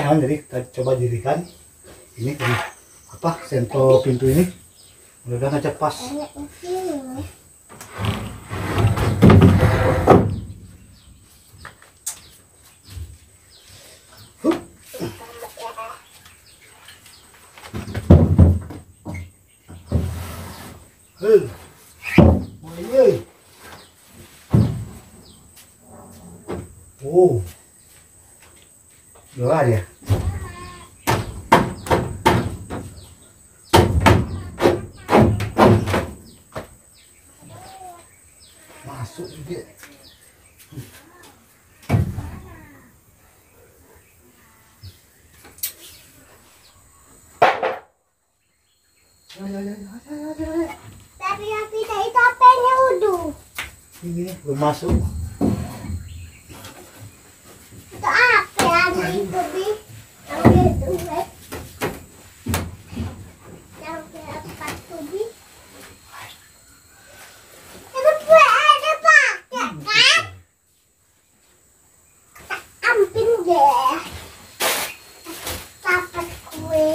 jadi kita coba dirikan ini apa sentro pintu ini, mudah-mudahan aja pas. Oh, dua ya. Masuk juga. Tapi aku itu apanya udah. Ini belum masuk. Itu apa ya? Itu bi. Yang apa tuh bi? Itu ada pakai kan? Ampin deh. Dapat kue.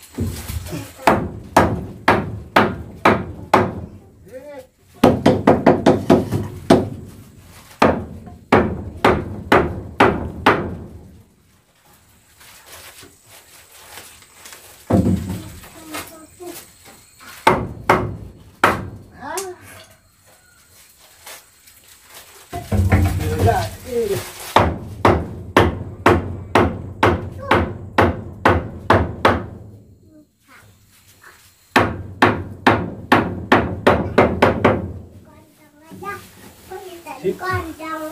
Kandang.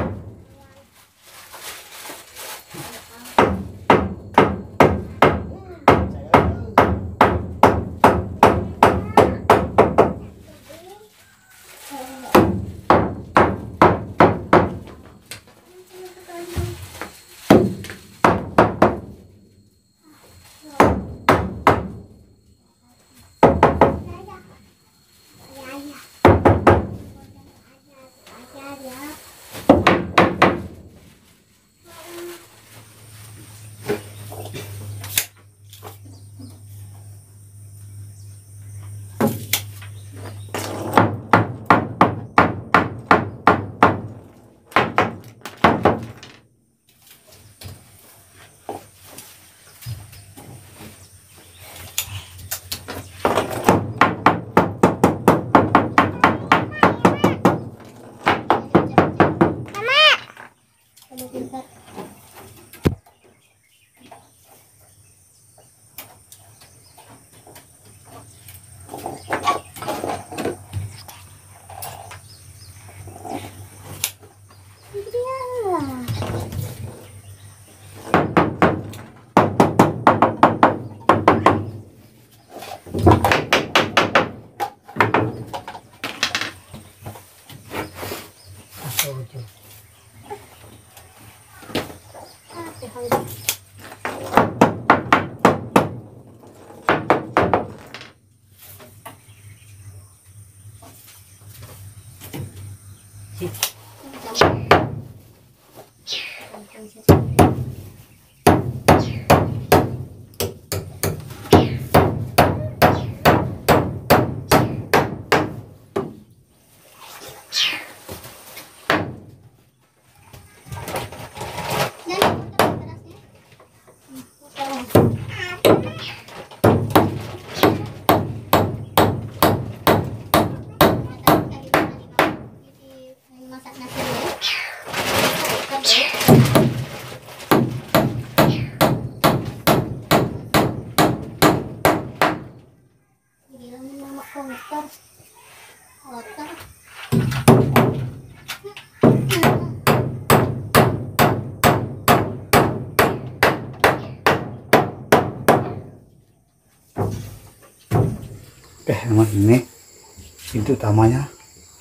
Oke, teman, ini pintu utamanya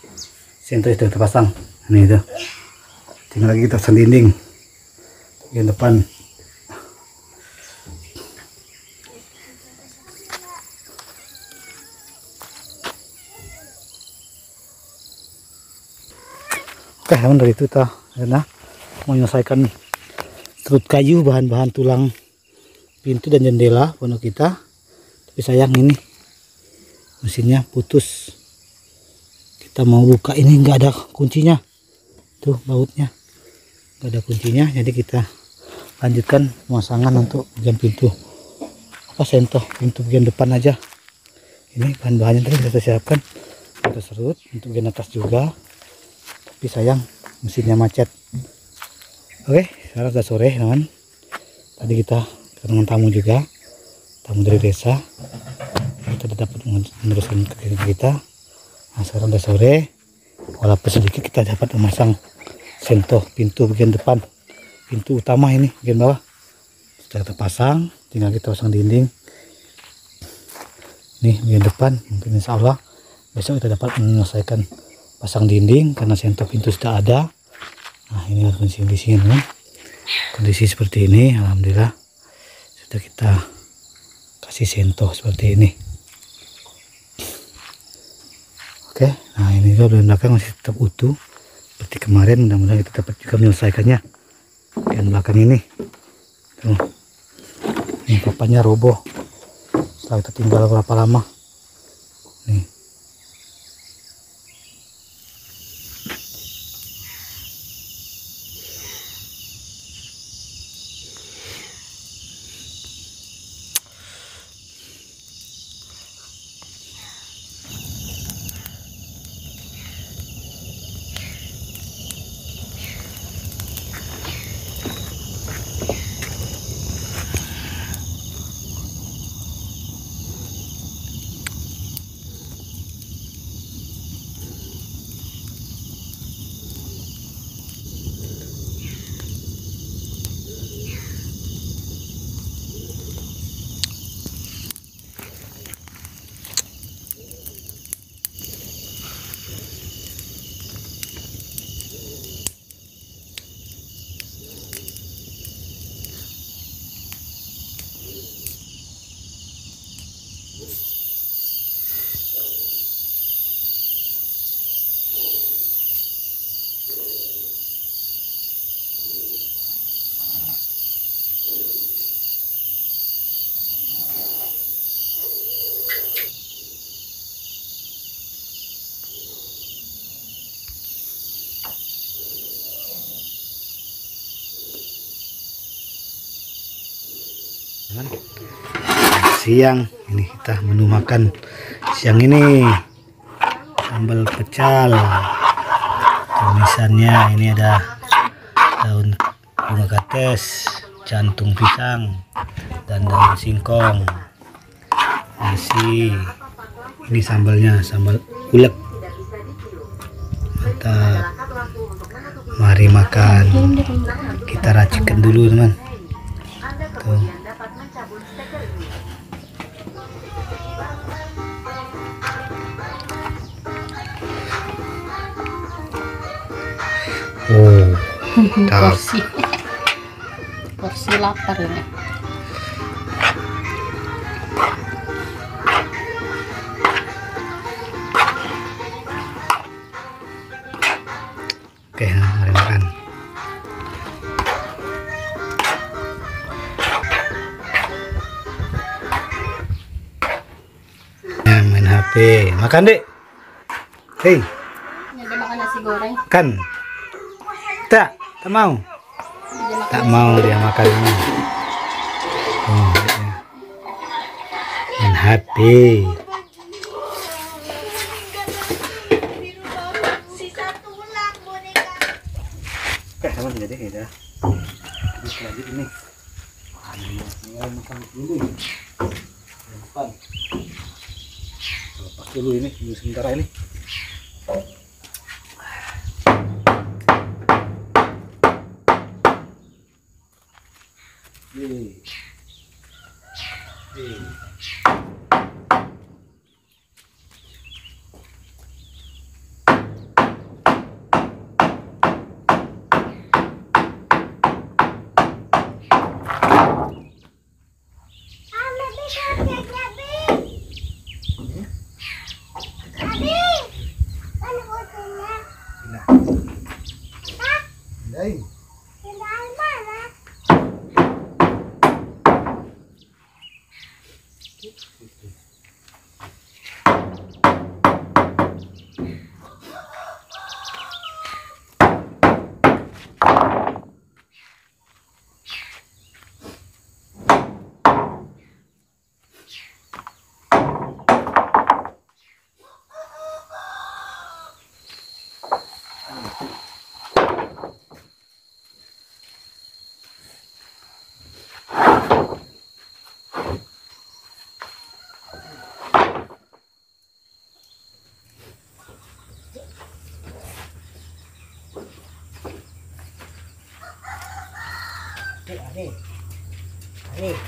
sentro sudah terpasang. Ini itu, tinggal lagi kita pasang dinding bagian depan. Oke, teman, dari itu kita menyelesaikan strut kayu, bahan-bahan tulang pintu dan jendela pondok kita. Tapi sayang ini mesinnya putus. Kita mau buka ini nggak ada kuncinya. Tuh bautnya nggak ada kuncinya. Jadi kita lanjutkan pemasangan untuk bagian pintu sentoh pintu bagian depan aja. Ini bahan-bahannya tadi kita siapkan. Kita serut untuk bagian atas juga. Tapi sayang mesinnya macet. Oke, sekarang sudah sore teman. Tadi kita ketemu tamu juga, tamu dari desa. Kita dapat meneruskan kegiatan kita. Nah, sekarang sudah sore, walaupun sedikit kita dapat memasang sentoh pintu bagian depan, pintu utama ini bagian bawah sudah kita pasang. Tinggal kita pasang dinding nih bagian depan. Mungkin insya Allah besok kita dapat menyelesaikan pasang dinding karena sentoh pintu sudah ada. Nah, ini kondisinya, kondisi seperti ini. Alhamdulillah sudah kita kasih sentoh seperti ini. Oke, nah ini juga bagian belakang masih tetap utuh seperti kemarin. Mudah-mudahan kita dapat juga menyelesaikannya. Bagian belakang ini tuh, ini papannya roboh setelah kita tinggal berapa lama nih. Siang ini kita menu makan siang ini sambal pecal. Tumisannya ini ada daun bunga kates, jantung pisang, dan daun singkong, nasi. Ini sambalnya sambal ulek. Mantap. Mari makan. Kita racikkan dulu teman. Tuh. Oh, porsi lapar ini. Oke, mari makan. Ya, main HP. Makan, Dek. Hei, Ini makan nasi goreng. kan? Tak mau. Tak mau dia makan. Oh, ya. Main HP. Oke, teman, jadi kita lanjut ini. Makan dulu. Depan. Lepas dulu ini, sementara ini. Nih.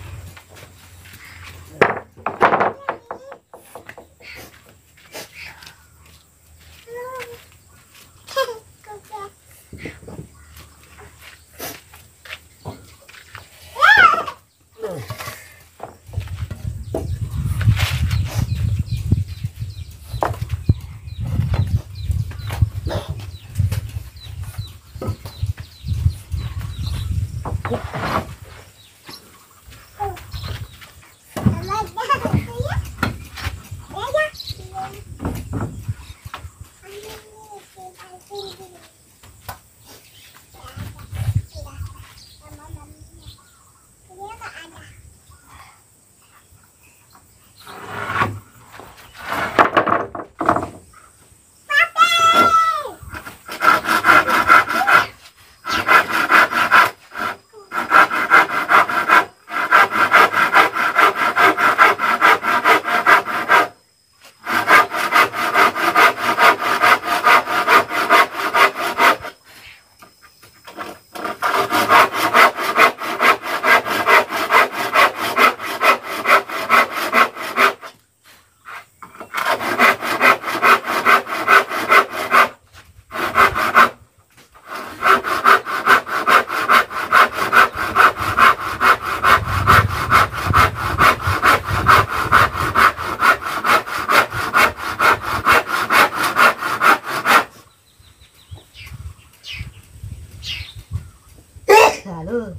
Lalu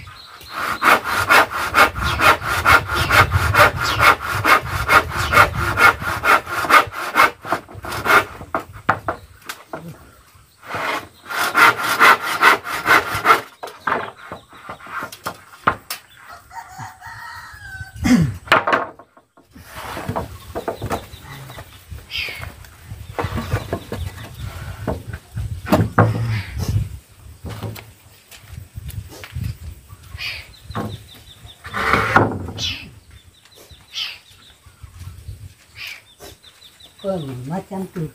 macam tuh.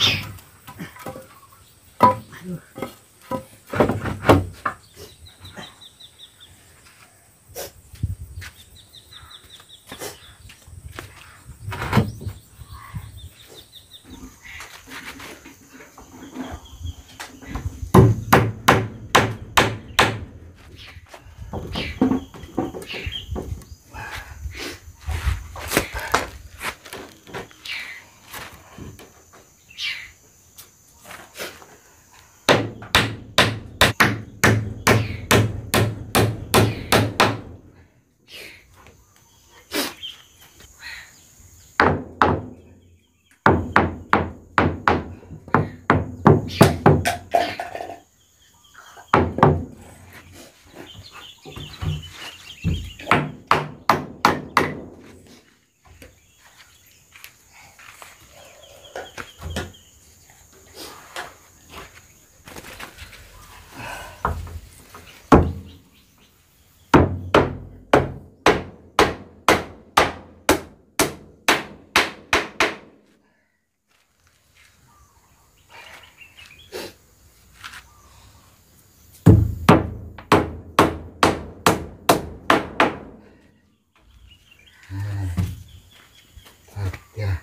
Aduh. Ya.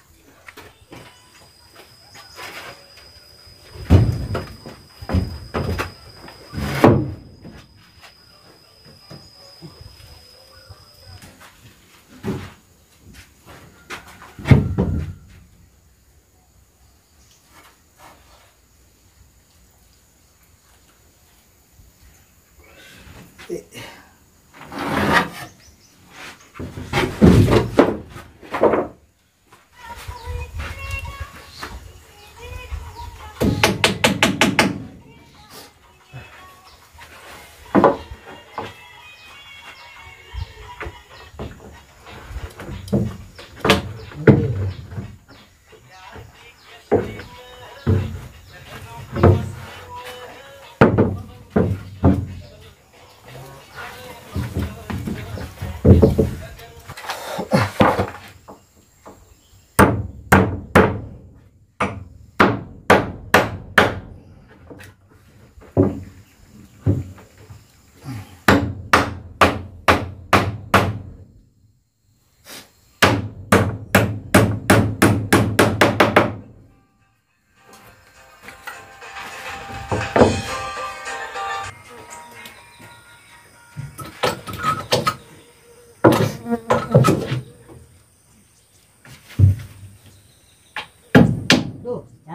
Tuh, ya.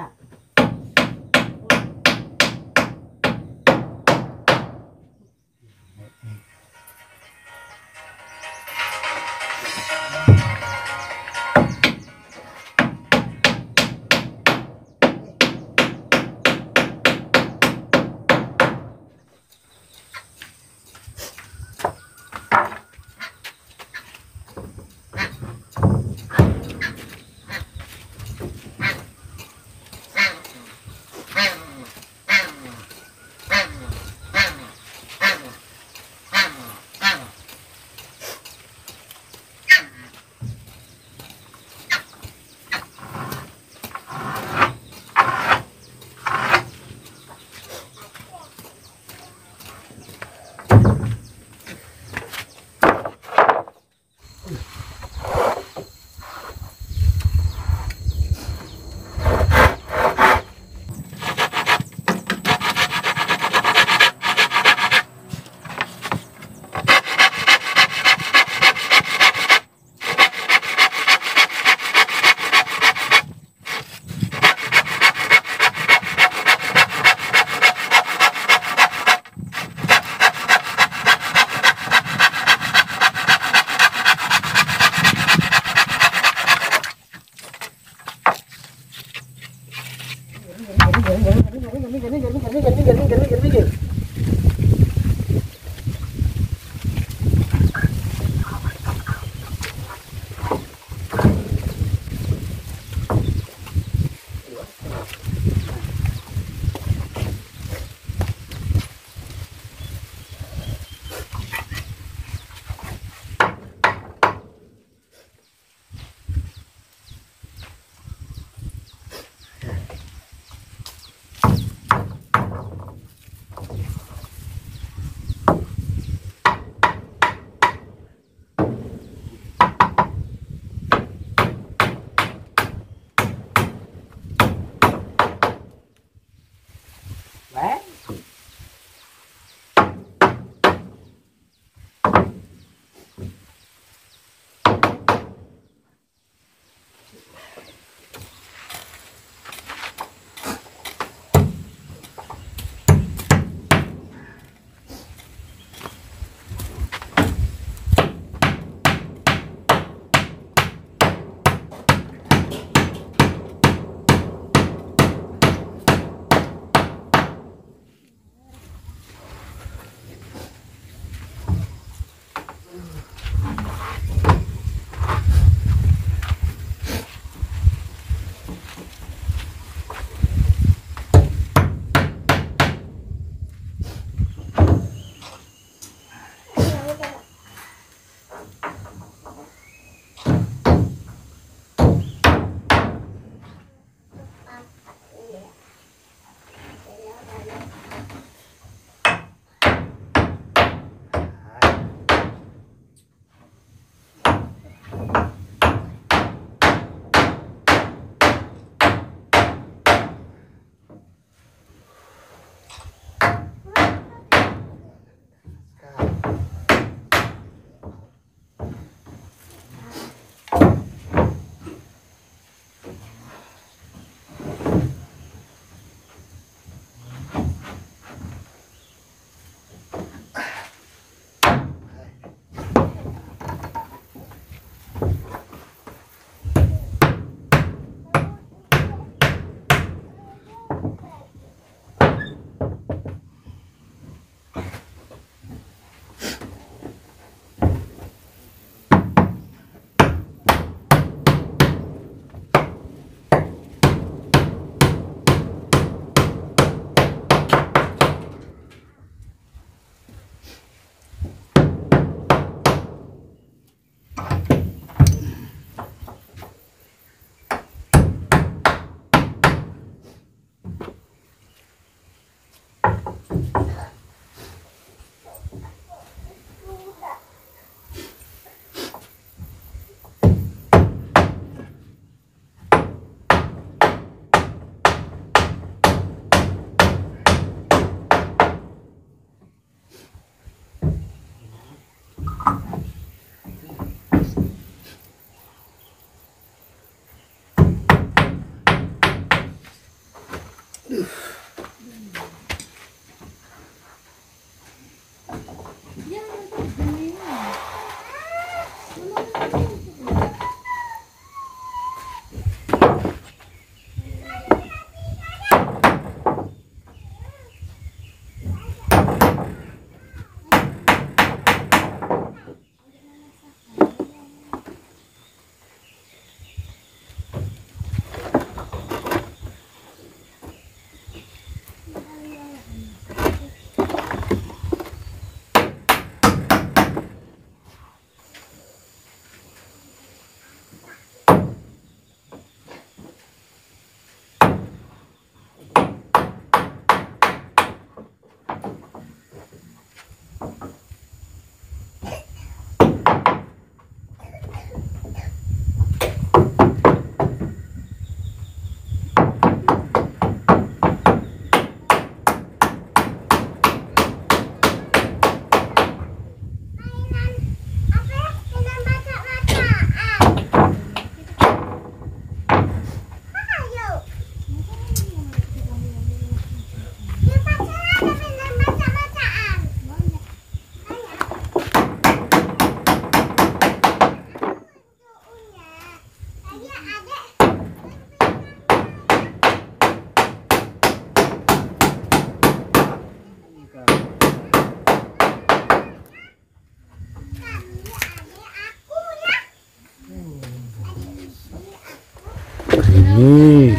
Ini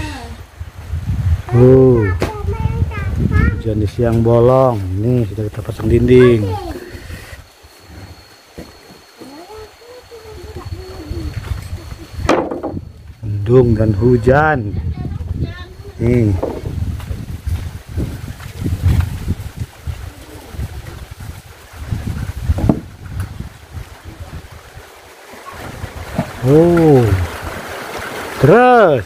hujan di siang bolong. Ini sudah kita pasang dinding. Mendung dan hujan. Nih. Terus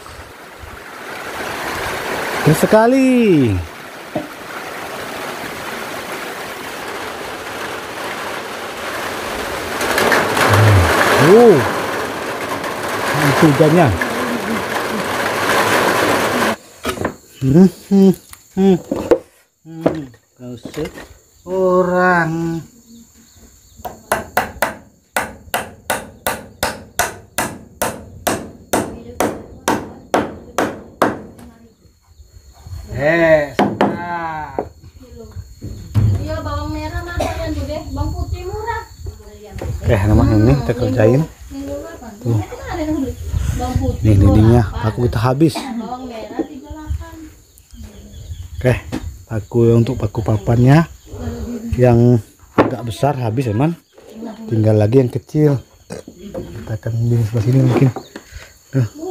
sekali. Itu hujannya. Kau seorang. Sudah. Iya, bawang merah mana yang gede, bawang putih murah. Nama ini kita kerjain. Tuh. Bawang putih. Nih dindingnya, paku kita habis. Bawang merah 38. Paku untuk paku papannya yang agak besar habis teman. Tinggal lagi yang kecil. Kita akan di sebelah sini mungkin. Tuh.